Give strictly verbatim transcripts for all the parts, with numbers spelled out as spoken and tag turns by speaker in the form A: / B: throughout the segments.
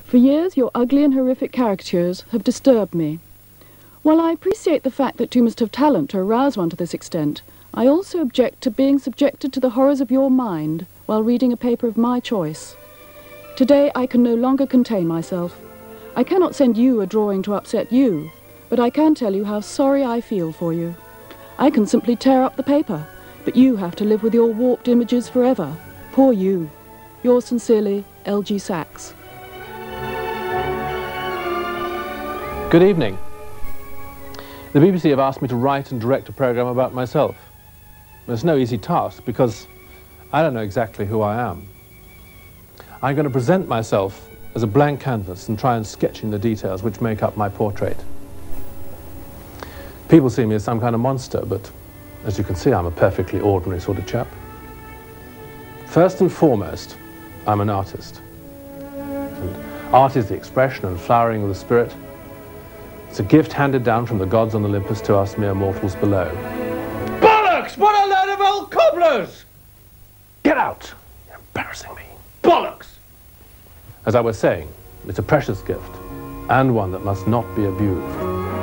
A: For years, your ugly and horrific caricatures have disturbed me. While I appreciate the fact that you must have talent to arouse one to this extent, I also object to being subjected to the horrors of your mind while reading a paper of my choice. Today, I can no longer contain myself. I cannot send you a drawing to upset you, but I can tell you how sorry I feel for you. I can simply tear up the paper, but you have to live with your warped images forever. Poor you. Yours sincerely, L G Sachs.
B: Good evening. The B B C have asked me to write and direct a programme about myself. It's no easy task because I don't know exactly who I am. I'm going to present myself as a blank canvas and try and sketch in the details which make up my portrait. People see me as some kind of monster, but as you can see, I'm a perfectly ordinary sort of chap. First and foremost, I'm an artist. And art is the expression and flowering of the spirit. It's a gift handed down from the gods on Olympus to us mere mortals below.
C: Bollocks! What a load of old cobblers!
B: Get out! You're embarrassing me.
C: Bollocks!
B: As I was saying, it's a precious gift, and one that must not be abused.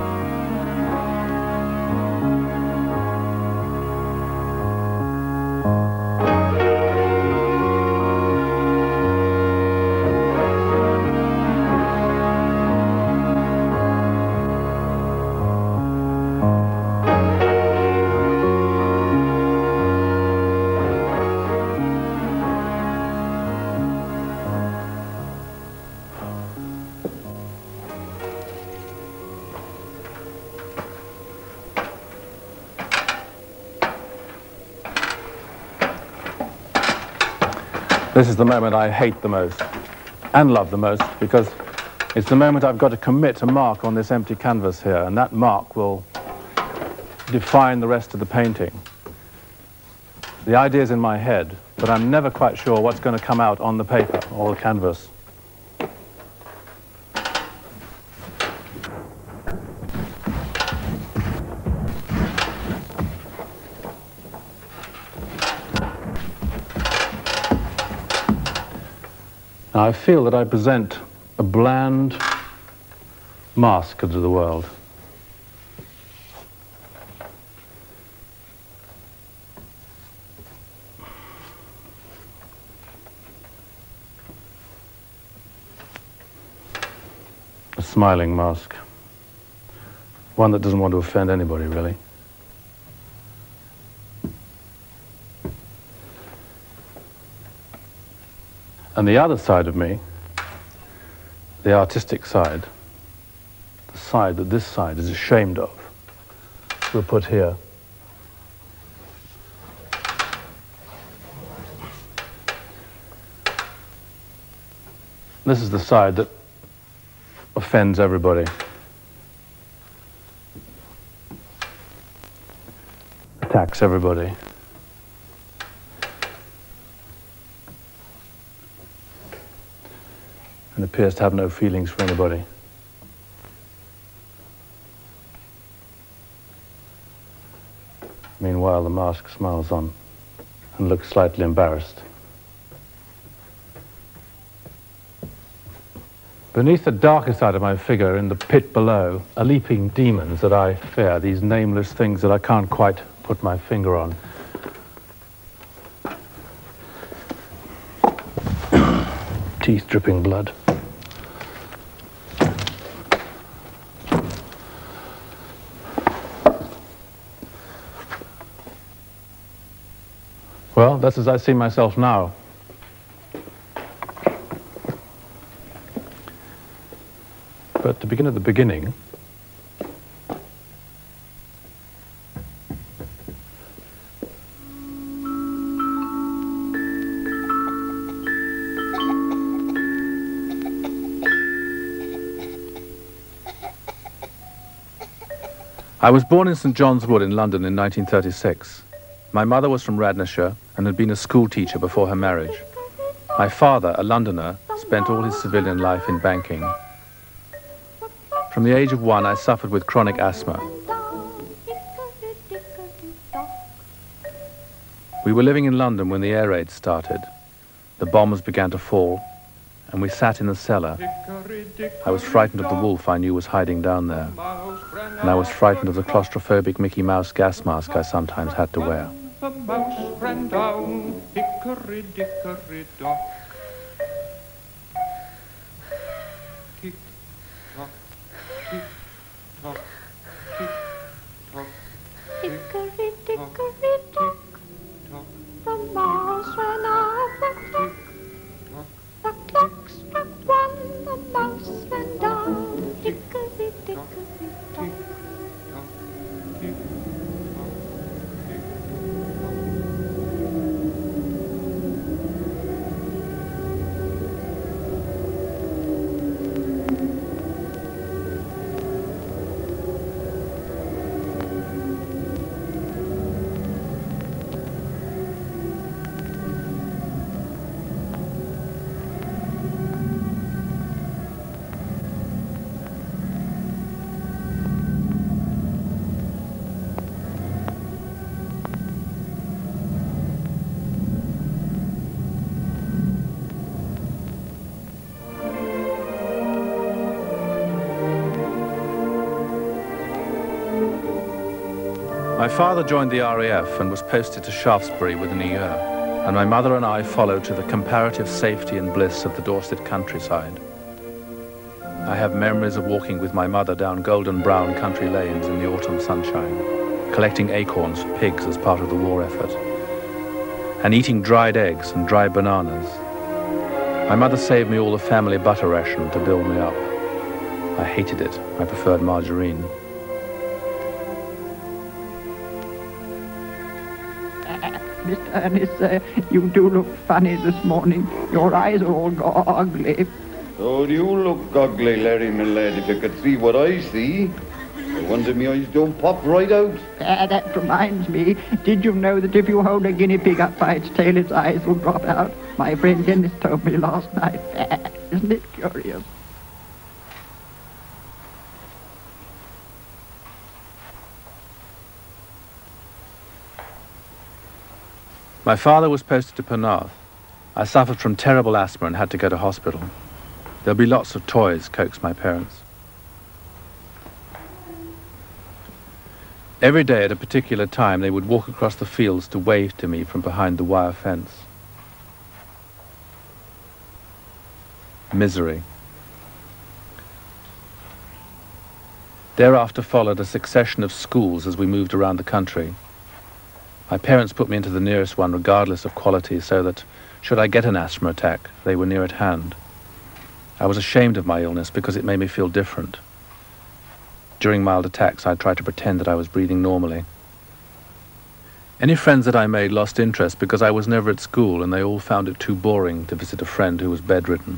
B: This is the moment I hate the most and love the most, because it's the moment I've got to commit a mark on this empty canvas here, and that mark will define the rest of the painting. The idea's in my head, but I'm never quite sure what's going to come out on the paper or the canvas. Now, I feel that I present a bland mask to the world. A smiling mask. One that doesn't want to offend anybody, really. And the other side of me, the artistic side, the side that this side is ashamed of, we'll put here. This is the side that offends everybody. Attacks everybody. And appears to have no feelings for anybody. Meanwhile, the mask smiles on and looks slightly embarrassed. Beneath the darker side of my figure, in the pit below, are leaping demons that I fear, these nameless things that I can't quite put my finger on. Teeth dripping blood. Well, that's as I see myself now. But to begin at the beginning, I was born in St John's Wood in London in nineteen thirty-six. My mother was from Radnorshire and had been a school teacher before her marriage. My father, a Londoner, spent all his civilian life in banking. From the age of one, I suffered with chronic asthma. We were living in London when the air raid started. The bombs began to fall. and we sat in the cellar. I was frightened of the wolf I knew was hiding down there, and I was frightened of the claustrophobic Mickey Mouse gas mask I sometimes had to wear.
D: The mouse ran down, hickory dickory dock. Tick tock, tick tock, tick tock.
E: Hickory dickory dock, the mouse ran up the clock. The clock struck one, the mouse ran down. Hickory dickory dock.
B: My father joined the R A F and was posted to Shaftesbury within a year, and my mother and I followed to the comparative safety and bliss of the Dorset countryside. I have memories of walking with my mother down golden brown country lanes in the autumn sunshine, collecting acorns for pigs as part of the war effort, and eating dried eggs and dry bananas. My mother saved me all the family butter ration to build me up. I hated it. I preferred margarine.
F: Mister Ernest, uh, you do look funny this morning. Your eyes are all ugly.
G: Oh, you look ugly, Larry, my lad, if you could see what I see. I wonder my eyes don't pop right out.
F: Uh, that reminds me, did you know that if you hold a guinea pig up by its tail, its eyes will drop out? My friend Dennis told me last night. Uh, isn't it curious?
B: My father was posted to Penarth. I suffered from terrible asthma and had to go to hospital. There'll be lots of toys, coaxed my parents. Every day at a particular time, they would walk across the fields to wave to me from behind the wire fence. Misery. Thereafter followed a succession of schools as we moved around the country. My parents put me into the nearest one regardless of quality, so that, should I get an asthma attack, they were near at hand. I was ashamed of my illness because it made me feel different. During mild attacks, I tried to pretend that I was breathing normally. Any friends that I made lost interest because I was never at school, and they all found it too boring to visit a friend who was bedridden.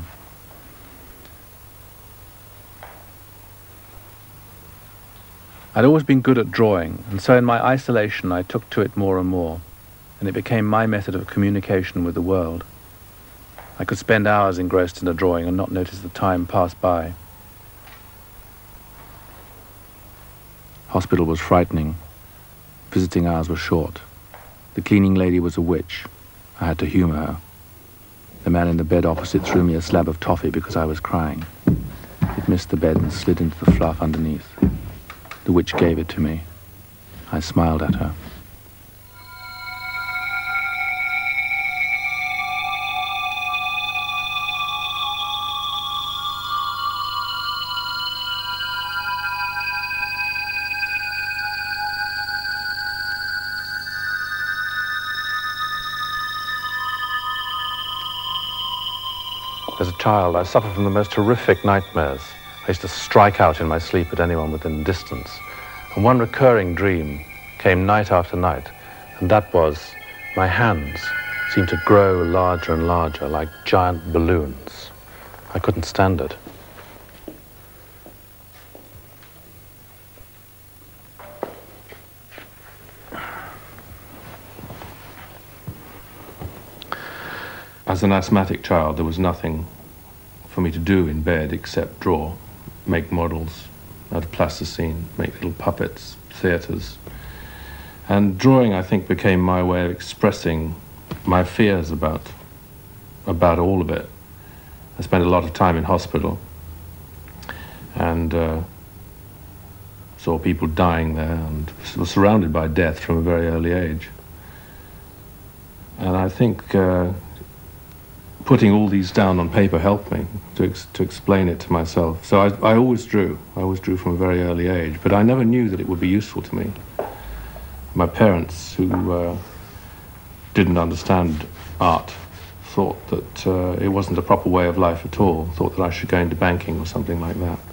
B: I'd always been good at drawing, and so in my isolation I took to it more and more, and it became my method of communication with the world. I could spend hours engrossed in a drawing and not notice the time pass by. Hospital was frightening. Visiting hours were short. The cleaning lady was a witch. I had to humor her. The man in the bed opposite threw me a slab of toffee because I was crying. It missed the bed and slid into the fluff underneath. The witch gave it to me. I smiled at her. As a child, I suffered from the most horrific nightmares. I used to strike out in my sleep at anyone within distance. And one recurring dream came night after night, and that was my hands seemed to grow larger and larger like giant balloons. I couldn't stand it.
D: As an asthmatic child, there was nothing for me to do in bed except draw, make models out of plasticine, make little puppets, theatres. And drawing, I think, became my way of expressing my fears about, about all of it. I spent a lot of time in hospital and uh, saw people dying there and was surrounded by death from a very early age. And I think uh, putting all these down on paper helped me to, ex to explain it to myself. So I, I always drew. I always drew from a very early age, but I never knew that it would be useful to me. My parents, who uh, didn't understand art, thought that uh, it wasn't a proper way of life at all, thought that I should go into banking or something like that.